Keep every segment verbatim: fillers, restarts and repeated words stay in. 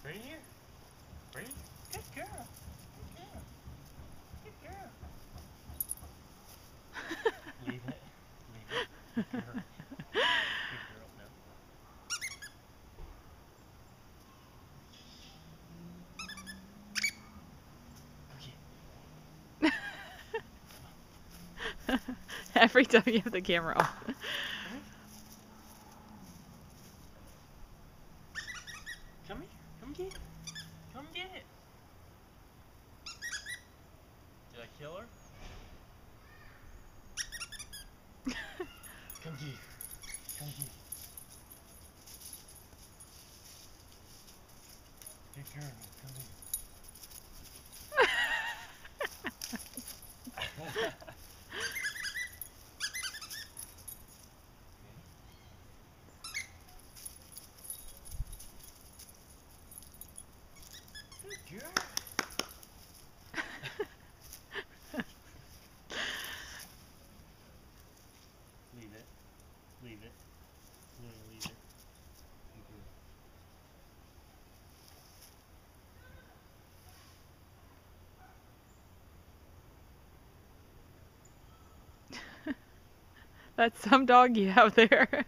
Right here. Right here. Good girl. Good girl. Good girl. Leave it. Leave it. Good girl. Good girl. No. Okay. Every time you have the camera off. Come here. Come get it. Come get it. Did I kill her? Come here. Come here. Good girl. Come here. Good girl. Leave it. Leave it. No, leave it. Good girl. That's some dog you have there.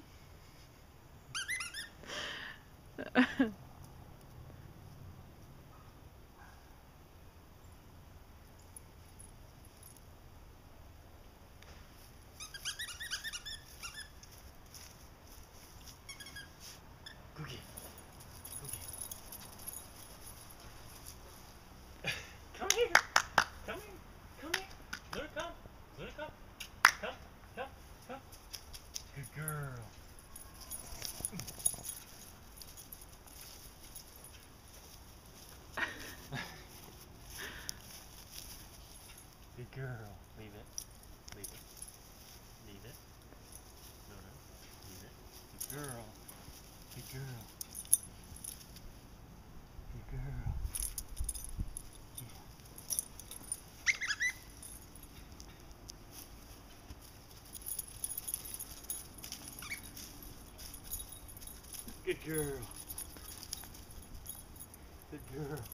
Cookie. Cookie. Come here. Come here. Come here. Let her come. Let her come. Come. Come. Come. Good girl. Good girl. Leave it. Leave it. Leave it. No, no. Leave it. Good girl. Good girl. Good girl. Yeah. Good girl. Good girl.